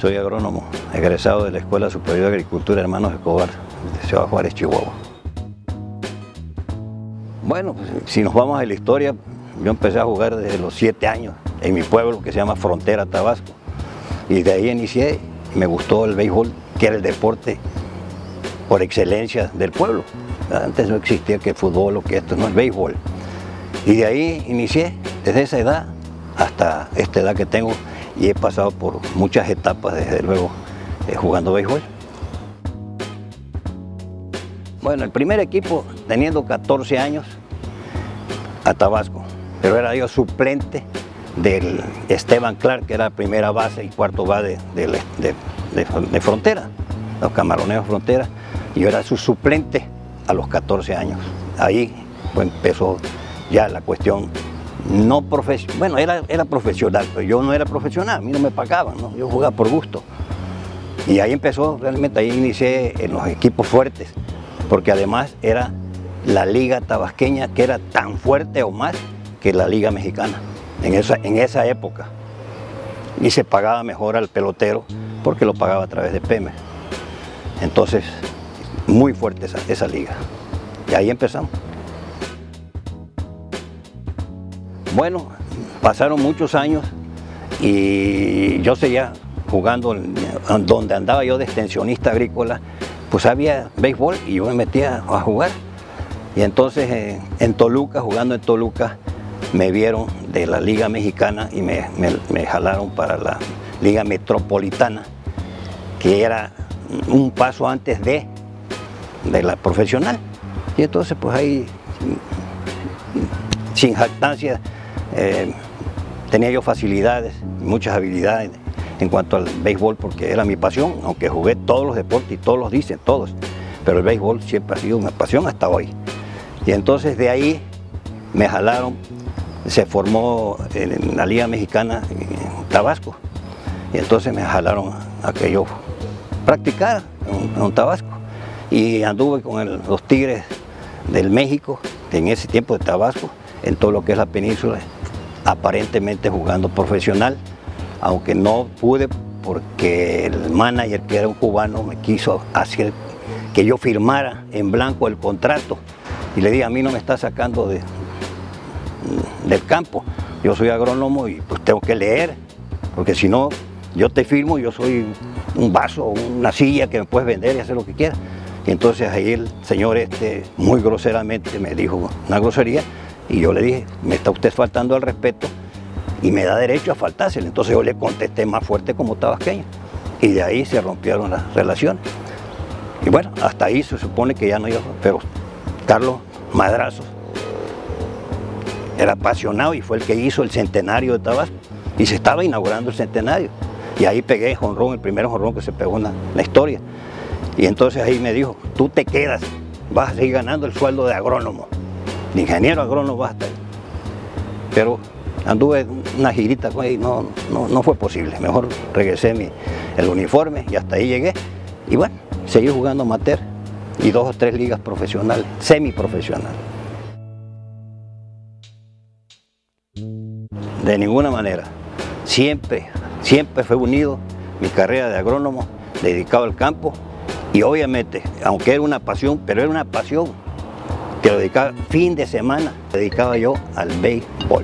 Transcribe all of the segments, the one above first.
Soy agrónomo, egresado de la Escuela Superior de Agricultura Hermanos Escobar, de Ciudad Juárez, Chihuahua. Bueno, pues, si nos vamos a la historia, yo empecé a jugar desde los 7 años en mi pueblo que se llama Frontera, Tabasco. Y de ahí inicié y me gustó el béisbol, que era el deporte por excelencia del pueblo. Antes no existía que el fútbol o que esto, no, el béisbol. Y de ahí inicié, desde esa edad hasta esta edad que tengo, y he pasado por muchas etapas, desde luego, jugando béisbol. Bueno, el primer equipo, teniendo 14 años, a Tabasco, pero era yo suplente del Esteban Clark, que era primera base y cuarto base de Frontera, los Camaroneros Frontera, y yo era su suplente a los 14 años. Ahí pues, empezó ya la cuestión no profesional. Bueno, era profesional, pero yo no era profesional, a mí no me pagaban, ¿no? Yo jugaba por gusto. Y ahí empezó, realmente ahí inicié en los equipos fuertes, porque además era la liga tabasqueña que era tan fuerte o más que la liga mexicana en esa época. Y se pagaba mejor al pelotero porque lo pagaba a través de Pemex. Entonces, muy fuerte esa liga. Y ahí empezamos. Bueno, pasaron muchos años y yo seguía jugando donde andaba yo de extensionista agrícola, pues había béisbol y yo me metía a jugar. Y entonces en Toluca, jugando en Toluca, me vieron de la Liga Mexicana y me jalaron para la Liga Metropolitana, que era un paso antes de la profesional. Y entonces pues ahí, sin jactancia, tenía yo facilidades, muchas habilidades en cuanto al béisbol, porque era mi pasión, aunque jugué todos los deportes y todos los dicen, todos, pero el béisbol siempre ha sido una pasión hasta hoy. Y entonces de ahí me jalaron, se formó en la Liga Mexicana en Tabasco, y entonces me jalaron a que yo practicara en Tabasco, y anduve con los Tigres del México, en ese tiempo de Tabasco, en todo lo que es la península, aparentemente jugando profesional, aunque no pude porque el manager, que era un cubano, me quiso hacer que yo firmara en blanco el contrato, y le dije: a mí no me está sacando del campo, yo soy agrónomo y pues tengo que leer, porque si no, yo te firmo, yo soy un vaso, una silla que me puedes vender y hacer lo que quieras. Y entonces ahí el señor muy groseramente me dijo una grosería, y yo le dije: me está usted faltando al respeto y me da derecho a faltárselo. Entonces yo le contesté más fuerte como tabasqueño, y de ahí se rompieron las relaciones. Y bueno, hasta ahí se supone que ya no iba, pero Carlos Madrazos era apasionado y fue el que hizo el centenario de Tabasco, y se estaba inaugurando el centenario, y ahí pegué jonrón, el primer jonrón que se pegó en la historia. Y entonces ahí me dijo: tú te quedas, vas a seguir ganando el sueldo de agrónomo, de ingeniero agrónomo vas a estar. Pero anduve una girita con él y no fue posible. Mejor regresé el uniforme y hasta ahí llegué. Y bueno, seguí jugando amateur y 2 o 3 ligas profesionales, semiprofesionales. De ninguna manera. Siempre fue unido mi carrera de agrónomo, dedicado al campo, y obviamente, aunque era una pasión, pero era una pasión que lo dedicaba fin de semana, dedicaba yo al béisbol.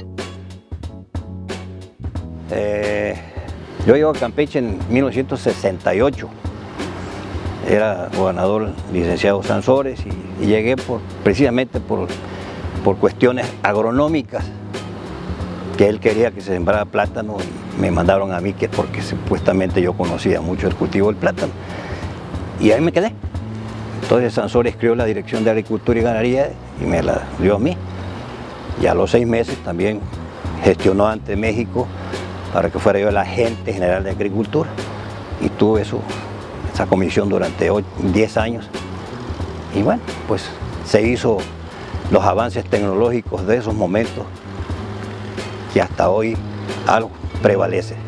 Yo llego a Campeche en 1968, era gobernador licenciado Sansores, y llegué precisamente por cuestiones agronómicas, que él quería que se sembrara plátano, y me mandaron a mí porque supuestamente yo conocía mucho el cultivo del plátano, y ahí me quedé. Entonces Sansores creó la Dirección de Agricultura y Ganadería y me la dio a mí, y a los 6 meses también gestionó ante México para que fuera yo el agente general de Agricultura, y tuve esa comisión durante 10 años, y bueno, pues se hizo los avances tecnológicos de esos momentos, y hasta hoy algo prevalece.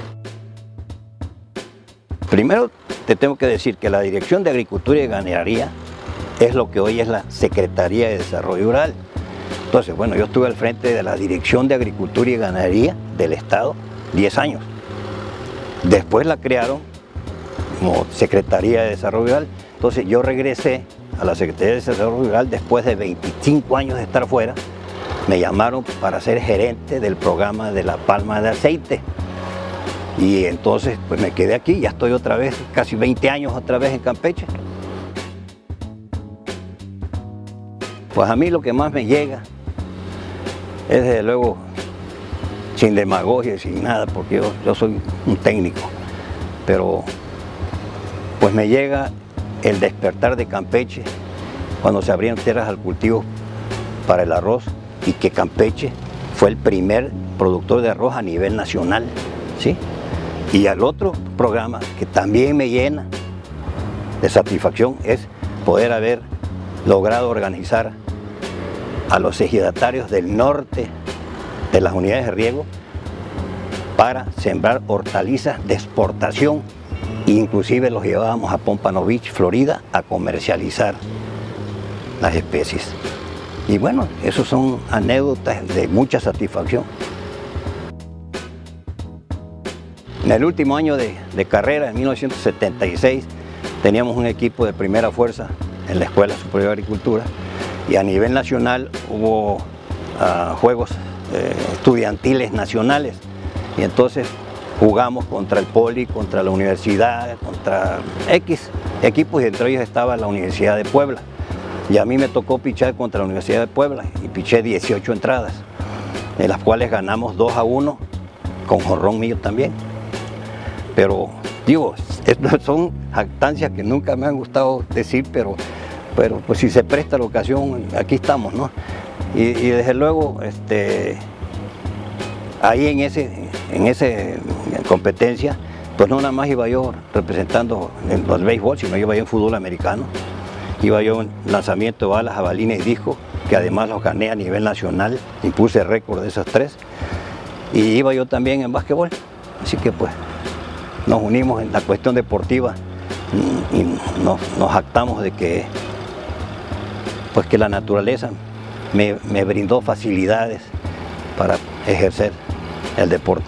Primero te tengo que decir que la Dirección de Agricultura y Ganadería es lo que hoy es la Secretaría de Desarrollo Rural. Entonces, bueno, yo estuve al frente de la Dirección de Agricultura y Ganadería del Estado 10 años. Después la crearon como Secretaría de Desarrollo Rural. Entonces yo regresé a la Secretaría de Desarrollo Rural después de 25 años de estar fuera. Me llamaron para ser gerente del programa de la palma de aceite. Y entonces pues me quedé aquí, ya estoy otra vez, casi 20 años otra vez en Campeche. Pues a mí lo que más me llega es, desde luego, sin demagogia y sin nada, porque yo soy un técnico, pero pues me llega el despertar de Campeche cuando se abrieron tierras al cultivo para el arroz, y que Campeche fue el primer productor de arroz a nivel nacional, ¿sí? Y al otro programa que también me llena de satisfacción es poder haber logrado organizar a los ejidatarios del norte de las unidades de riego para sembrar hortalizas de exportación. Inclusive los llevábamos a Pompano Beach, Florida, a comercializar las especies. Y bueno, esos son anécdotas de mucha satisfacción. En el último año de carrera, en 1976, teníamos un equipo de primera fuerza en la Escuela Superior de Agricultura, y a nivel nacional hubo juegos estudiantiles nacionales, y entonces jugamos contra el Poli, contra la universidad, contra X equipos, y entre ellos estaba la Universidad de Puebla. Y a mí me tocó pichar contra la Universidad de Puebla y piché 18 entradas, en las cuales ganamos 2-1, con jonrón mío también. Pero digo, son jactancias que nunca me han gustado decir, pero pues si se presta la ocasión, aquí estamos, ¿no? Y desde luego, ahí en esa competencia, pues no nada más iba yo representando en el béisbol, sino iba yo en fútbol americano, iba yo en lanzamiento de balas, jabalina y disco, que además los gané a nivel nacional, impuse récord de esos tres, y iba yo también en básquetbol, así que pues nos unimos en la cuestión deportiva y nos jactamos de que, pues que la naturaleza me brindó facilidades para ejercer el deporte.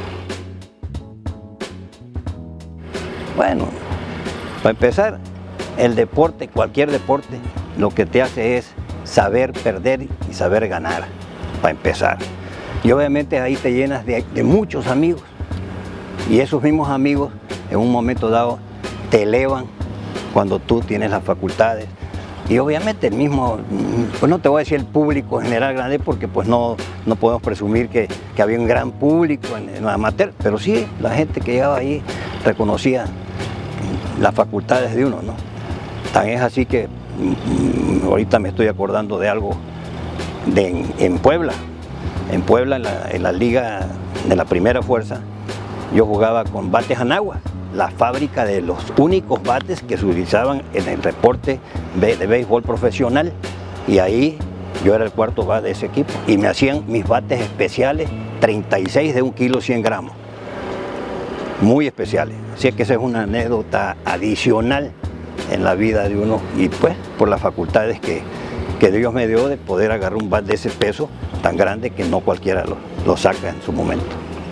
Bueno, para empezar, el deporte, cualquier deporte, lo que te hace es saber perder y saber ganar, para empezar. Y obviamente ahí te llenas de muchos amigos, y esos mismos amigos en un momento dado te elevan cuando tú tienes las facultades. Y obviamente el mismo, pues no te voy a decir el público en general grande, porque pues no podemos presumir que había un gran público en el amateur, pero sí la gente que llegaba ahí reconocía las facultades de uno, ¿no? Tan es así que ahorita me estoy acordando de algo en Puebla. En Puebla, en la liga de la primera fuerza, yo jugaba con bates Anagua, la fábrica de los únicos bates que se utilizaban en el deporte de béisbol profesional, y ahí yo era el cuarto bat de ese equipo, y me hacían mis bates especiales, 36 de 1 kilo 100 gramos, muy especiales. Así que esa es una anécdota adicional en la vida de uno, y pues por las facultades que Dios me dio de poder agarrar un bat de ese peso tan grande que no cualquiera lo saca en su momento.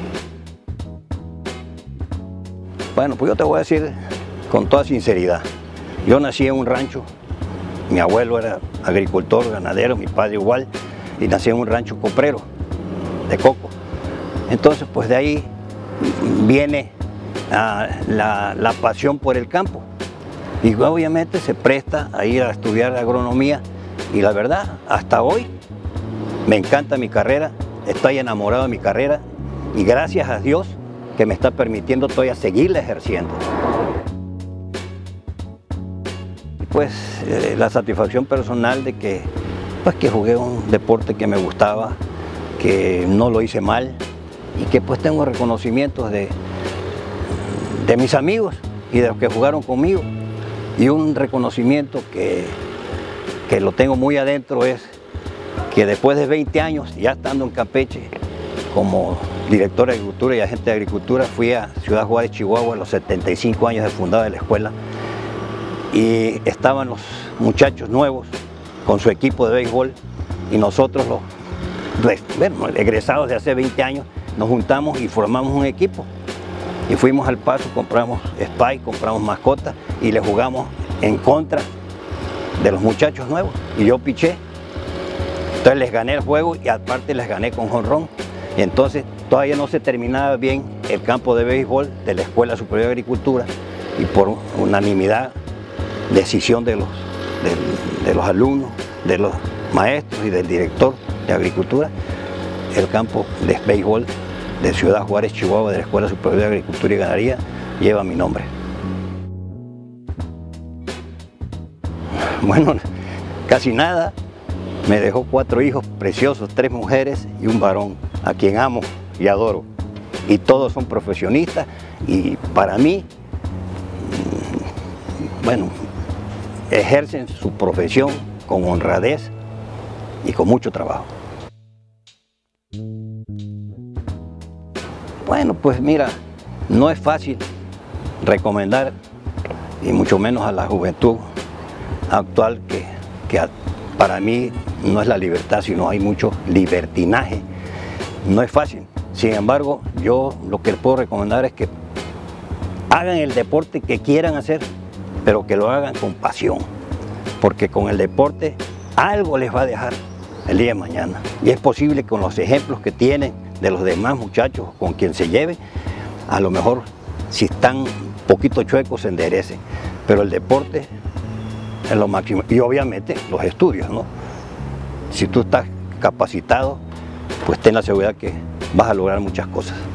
Bueno, pues yo te voy a decir con toda sinceridad, yo nací en un rancho, mi abuelo era agricultor, ganadero, mi padre igual, y nací en un rancho coprero de coco. Entonces pues de ahí viene la pasión por el campo, y obviamente se presta a ir a estudiar agronomía, y la verdad, hasta hoy me encanta mi carrera, estoy enamorado de mi carrera, y gracias a Dios que me está permitiendo todavía seguirla ejerciendo. Y pues la satisfacción personal de que jugué un deporte que me gustaba, que no lo hice mal, y que pues tengo reconocimientos de mis amigos y de los que jugaron conmigo. Y un reconocimiento que lo tengo muy adentro es que después de 20 años, ya estando en Campeche, como director de agricultura y agente de agricultura, fui a Ciudad Juárez, Chihuahua, a los 75 años de fundada de la escuela, y estaban los muchachos nuevos con su equipo de béisbol, y nosotros los egresados de hace 20 años nos juntamos y formamos un equipo, Y fuimos al Paso, compramos Spike, compramos mascotas y le jugamos en contra de los muchachos nuevos. Y yo piché. Entonces les gané el juego y aparte les gané con jonrón. Y entonces todavía no se terminaba bien el campo de béisbol de la Escuela Superior de Agricultura y por unanimidad, decisión de los alumnos, de los maestros y del director de Agricultura, el campo de béisbol de Ciudad Juárez, Chihuahua, de la Escuela Superior de Agricultura y Ganadería, lleva mi nombre. Bueno, casi nada. Me dejó 4 hijos preciosos, 3 mujeres y un varón, a quien amo y adoro. Y todos son profesionistas y para mí, bueno, ejercen su profesión con honradez y con mucho trabajo. Bueno, pues mira, no es fácil recomendar, y mucho menos a la juventud actual, que para mí no es la libertad, sino hay mucho libertinaje. No es fácil. Sin embargo, yo lo que les puedo recomendar es que hagan el deporte que quieran hacer, pero que lo hagan con pasión, porque con el deporte algo les va a dejar el día de mañana. Y es posible que con los ejemplos que tienen de los demás muchachos con quien se lleve, a lo mejor si están un poquito chuecos se enderecen, pero el deporte es lo máximo. Y obviamente los estudios, ¿no? Si tú estás capacitado, pues ten la seguridad que vas a lograr muchas cosas.